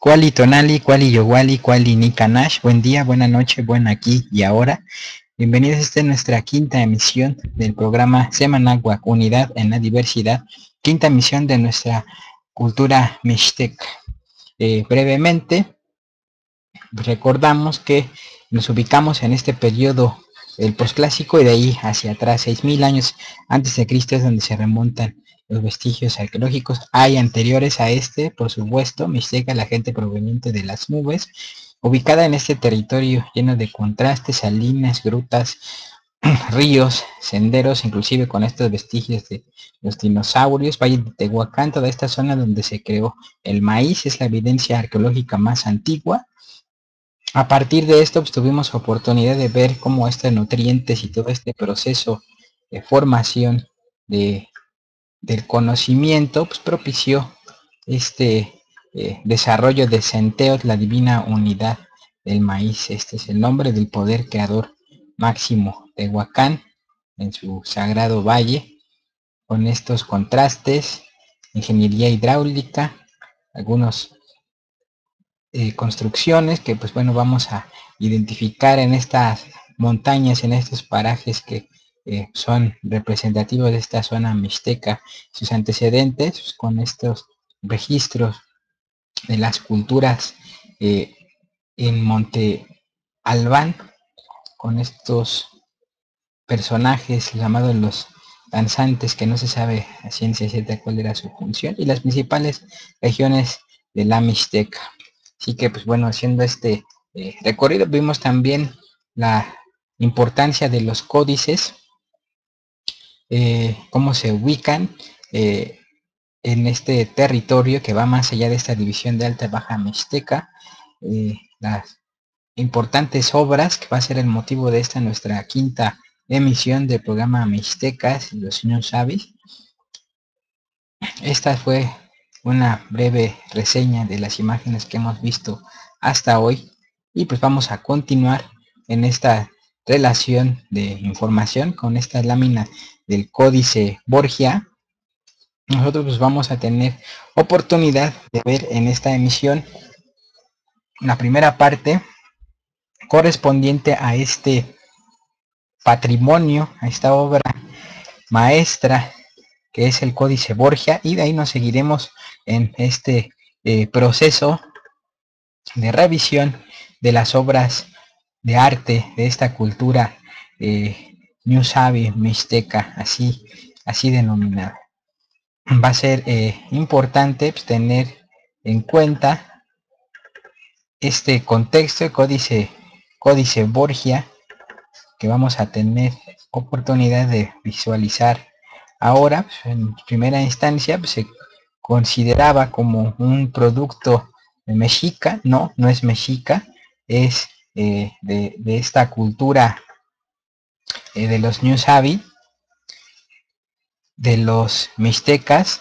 Kuali Tonali, Kuali Yowali, Kuali Nikanash, buen día, buena noche, buen aquí y ahora. Bienvenidos a esta nuestra quinta emisión del programa Semanagua, Unidad en la Diversidad, quinta emisión de nuestra cultura mixteca. Brevemente, recordamos que nos ubicamos en este periodo, el posclásico, y de ahí hacia atrás, 6000 años antes de Cristo, es donde se remontan los vestigios arqueológicos. Hay anteriores a este, por supuesto, mixteca, la gente proveniente de las nubes, ubicada en este territorio lleno de contrastes, salinas, grutas, ríos, senderos, inclusive con estos vestigios de los dinosaurios. Valle de Tehuacán, toda esta zona donde se creó el maíz, es la evidencia arqueológica más antigua. A partir de esto, pues, tuvimos oportunidad de ver cómo estos nutrientes y todo este proceso de formación del conocimiento, pues propició este desarrollo de Centeot, la divina unidad del maíz. Este es el nombre del poder creador máximo de Tehuacán en su sagrado valle, con estos contrastes, ingeniería hidráulica, algunos construcciones que, pues bueno, vamos a identificar en estas montañas, en estos parajes que son representativos de esta zona mixteca, sus antecedentes, pues, con estos registros de las culturas en Monte Albán, con estos personajes llamados los danzantes, que no se sabe a ciencia cierta cuál era su función, y las principales regiones de la Mixteca. Así que, pues bueno, haciendo este recorrido, vimos también la importancia de los códices, cómo se ubican en este territorio que va más allá de esta división de Alta y Baja Mixteca, las importantes obras, que va a ser el motivo de esta nuestra quinta emisión del programa Mixtecas y los Señores Savis. Esta fue una breve reseña de las imágenes que hemos visto hasta hoy, y pues vamos a continuar en esta relación de información con esta lámina del Códice Borgia. Nosotros pues vamos a tener oportunidad de ver en esta emisión la primera parte correspondiente a este patrimonio, a esta obra maestra que es el Códice Borgia, y de ahí nos seguiremos en este proceso de revisión de las obras de arte de esta cultura Ñusabi mixteca, así denominada. Va a ser importante, pues, tener en cuenta este contexto, el Códice Borgia, que vamos a tener oportunidad de visualizar ahora. Pues, en primera instancia, pues, se consideraba como un producto mexica. No es mexica, es de esta cultura de los Ñusabi, de los mixtecas,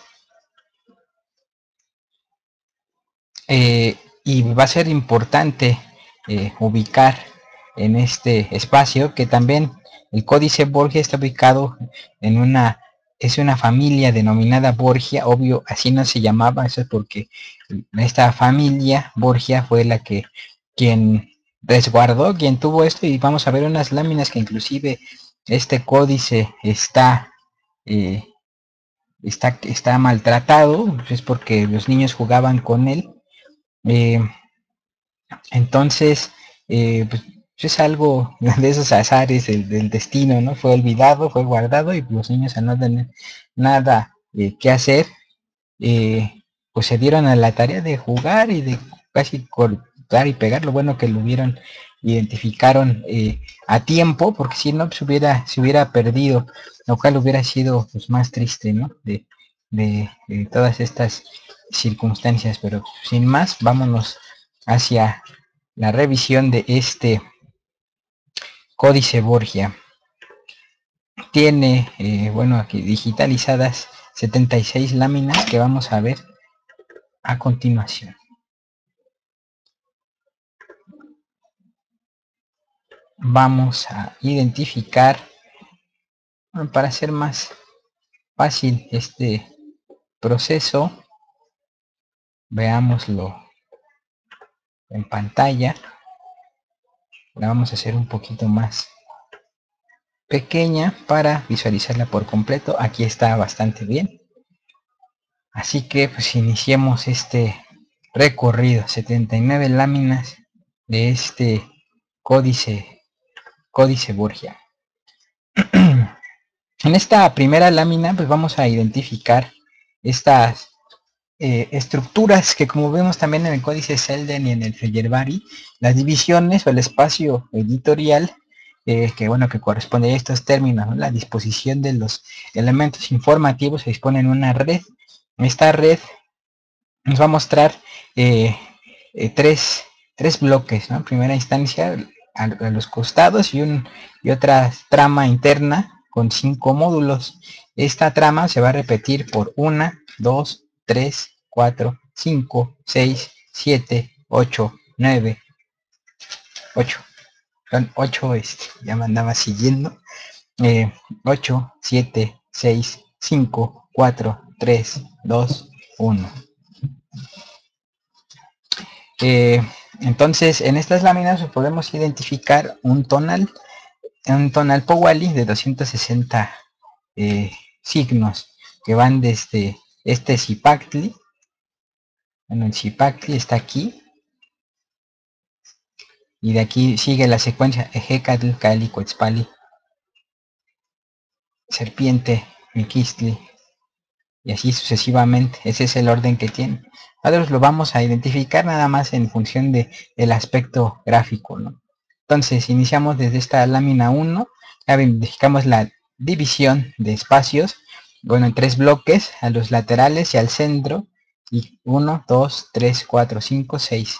y va a ser importante ubicar en este espacio que también el Códice Borgia está ubicado en es una familia denominada Borgia. Obvio, así no se llamaba, eso es porque esta familia Borgia fue quien resguardó, quien tuvo esto, y vamos a ver unas láminas que inclusive este códice está maltratado, es porque los niños jugaban con él. Entonces, pues es algo de esos azares del destino, ¿no? Fue olvidado, fue guardado, y los niños, al no tener nada que hacer, pues se dieron a la tarea de jugar y de casi cortar y pegar. Lo bueno que lo vieron, identificaron a tiempo, porque si no, pues se hubiera perdido, lo cual hubiera sido, pues, más triste, ¿no? De todas estas circunstancias. Pero sin más, vámonos hacia la revisión de este Códice Borgia. Tiene, bueno, aquí digitalizadas 76 láminas que vamos a ver a continuación. Vamos a identificar, para hacer más fácil este proceso, veámoslo en pantalla. La vamos a hacer un poquito más pequeña para visualizarla por completo. Aquí está bastante bien. Así que pues iniciemos este recorrido, 79 láminas de este códice Borgia. En esta primera lámina pues vamos a identificar estas estructuras que, como vemos también en el códice Selden y en el Feyerabadi, las divisiones o el espacio editorial que bueno, que corresponde a estos términos, ¿no? La disposición de los elementos informativos se dispone en una red. Esta red nos va a mostrar tres bloques, ¿no? En primera instancia a los costados y otra trama interna con 5 módulos. Esta trama se va a repetir por 1, 2, 3, 4, 5, 6, 7, 8, 9, 8. Son 8, ya me andaba siguiendo. 8, 7, 6, 5, 4, 3, 2, 1. Entonces, en estas láminas podemos identificar un tonal Powali de 260 signos que van desde este Cipactli. Bueno, el Cipactli está aquí. Y de aquí sigue la secuencia Ejecatl, Cali, Coetzpali, Serpiente, Miquistli, y así sucesivamente. Ese es el orden que tiene. Nosotros lo vamos a identificar nada más en función del aspecto gráfico, ¿no? Entonces iniciamos desde esta lámina 1, ya identificamos la división de espacios, bueno, en 3 bloques, a los laterales y al centro, y 1, 2, 3, 4, 5, 6.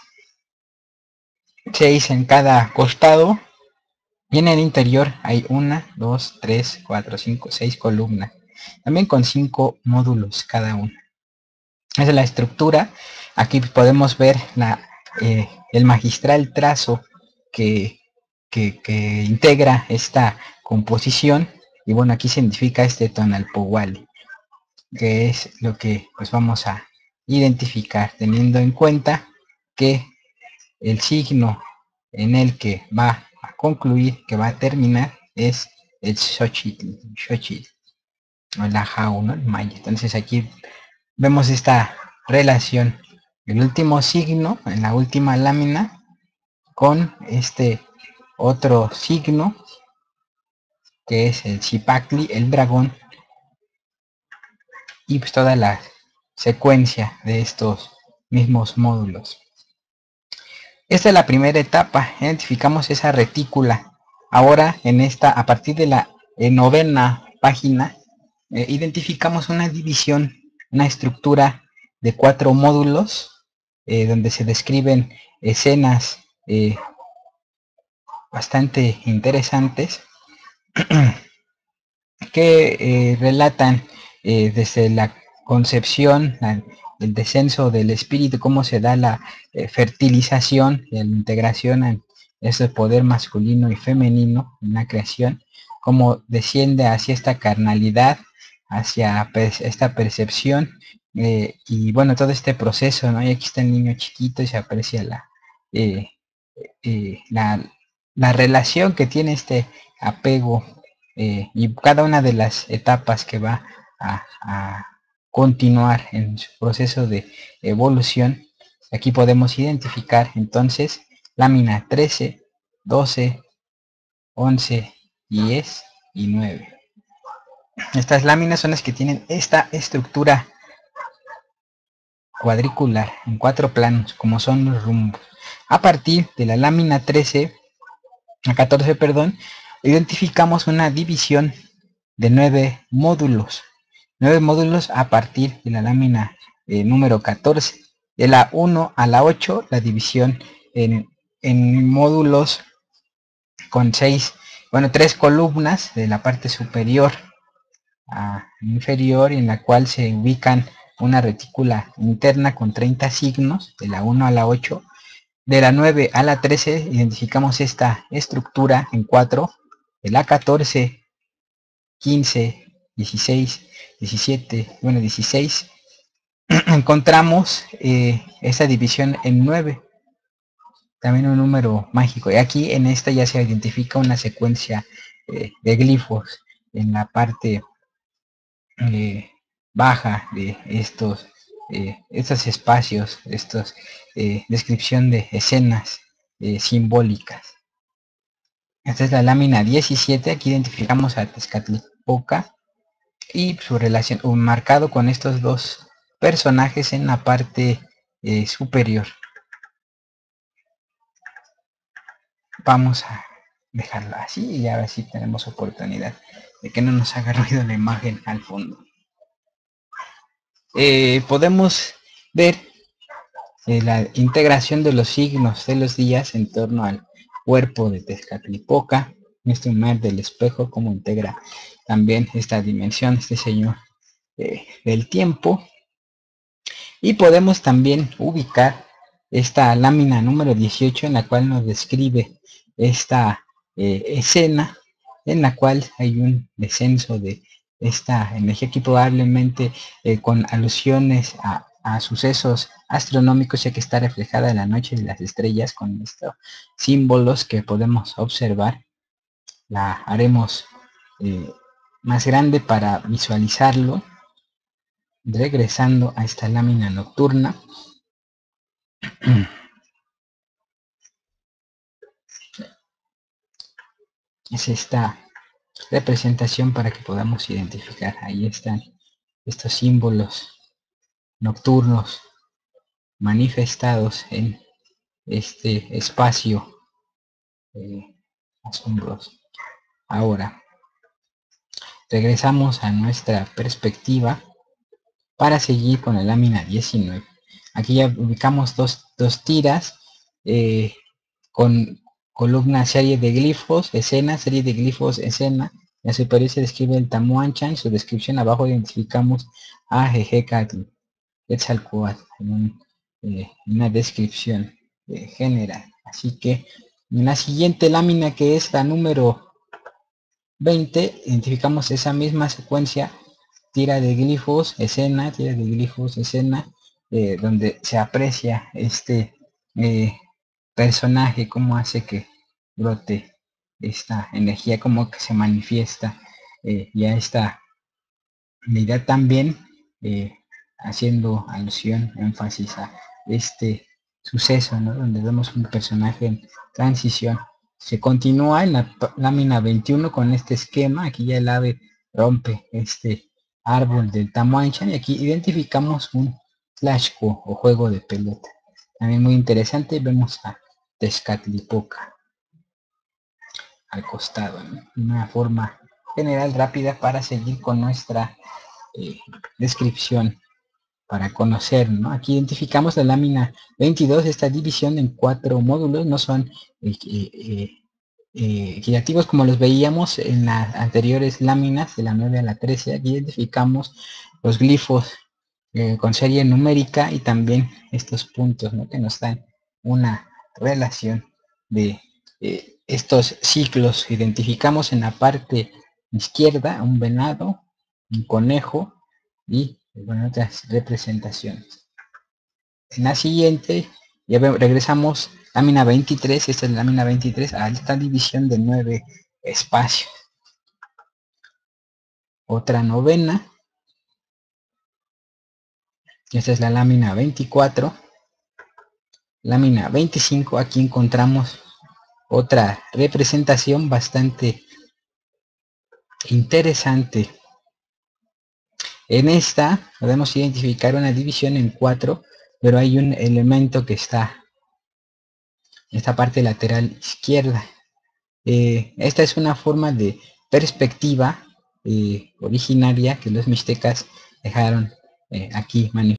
6 en cada costado, y en el interior hay 1, 2, 3, 4, 5, 6 columnas, también con 5 módulos cada una. Esa es la estructura. Aquí podemos ver el magistral trazo que integra esta composición. Y bueno, aquí se identifica este tonal Powali, que es lo que pues vamos a identificar, teniendo en cuenta que el signo en el que va a concluir, que va a terminar, es el Xochitl, o la Jau, ¿no? El maya. Entonces aquí vemos esta relación, el último signo en la última lámina con este otro signo que es el Cipactli, el dragón, y pues toda la secuencia de estos mismos módulos. Esta es la primera etapa, identificamos esa retícula. Ahora en esta, a partir de la novena página, identificamos una división, una estructura de 4 módulos, donde se describen escenas bastante interesantes que relatan desde la concepción, el descenso del espíritu, cómo se da la fertilización y la integración en ese poder masculino y femenino en la creación, cómo desciende hacia esta carnalidad, hacia esta percepción, y bueno, todo este proceso, ¿no? Y aquí está el niño chiquito y se aprecia la relación que tiene este apego, y cada una de las etapas que va a continuar en su proceso de evolución. Aquí podemos identificar entonces lámina 13, 12, 11, 10 y 9. Estas láminas son las que tienen esta estructura cuadricular en 4 planos, como son los rumbos. A partir de la lámina 13 a 14, perdón, identificamos una división de 9 módulos. 9 módulos a partir de la lámina número 14. De la 1 a la 8, la división en módulos con 3 columnas de la parte superior a inferior, en la cual se ubican una retícula interna con 30 signos, de la 1 a la 8. De la 9 a la 13 identificamos esta estructura en 4, de la 14, 15, 16, 17, bueno, 16, encontramos esta división en 9. también un número mágico. Y aquí en esta ya se identifica una secuencia de glifos en la parte baja de estos espacios, descripción de escenas simbólicas. Esta es la lámina 17. Aquí identificamos a Tezcatlipoca y su relación, marcado con estos dos personajes en la parte superior. Vamos a dejarlo así y ahora sí tenemos oportunidad de que no nos haga ruido la imagen al fondo. Podemos ver la integración de los signos de los días en torno al cuerpo de Tezcatlipoca, este mar del espejo, como integra también esta dimensión, este señor del tiempo. Y podemos también ubicar esta lámina número 18 en la cual nos describe esta escena en la cual hay un descenso de esta energía que probablemente con alusiones a sucesos astronómicos, ya que está reflejada en la noche de las estrellas con estos símbolos que podemos observar. La haremos más grande para visualizarlo, regresando a esta lámina nocturna. Es esta representación para que podamos identificar. Ahí están estos símbolos nocturnos manifestados en este espacio asombroso. Ahora regresamos a nuestra perspectiva para seguir con la lámina 19. Aquí ya ubicamos dos tiras con columna, serie de glifos, escena, serie de glifos, escena. En la superior se describe el Tamuancha, en su descripción abajo identificamos a Jejecatl, Quetzalcóatl, en una descripción general. Así que en la siguiente lámina, que es la número 20, identificamos esa misma secuencia, tira de glifos, escena, tira de glifos, escena, donde se aprecia este personaje, cómo hace que brote esta energía, cómo que se manifiesta ya esta unidad también, haciendo alusión, énfasis a este suceso, ¿no? Donde vemos un personaje en transición. Se continúa en la lámina 21 con este esquema. Aquí ya el ave rompe este árbol del Tamuanchan y aquí identificamos un flashco o juego de pelota. También muy interesante. Vemos a Tezcatlipoca al costado, ¿no? Una forma general rápida para seguir con nuestra descripción, para conocer, ¿no? Aquí identificamos la lámina 22, esta división en 4 módulos. No son equitativos como los veíamos en las anteriores láminas de la 9 a la 13. Aquí identificamos los glifos con serie numérica y también estos puntos, ¿no? Que nos dan una relación de estos ciclos. Identificamos en la parte izquierda un venado, un conejo y bueno, otras representaciones. En la siguiente ya regresamos lámina 23. Esta es la lámina 23 a esta división de 9 espacios. Otra novena. Esta es la lámina 24. Lámina 25. Aquí encontramos otra representación bastante interesante. En esta podemos identificar una división en 4, pero hay un elemento que está en esta parte lateral izquierda. Esta es una forma de perspectiva originaria que los mixtecas dejaron aquí manifestada.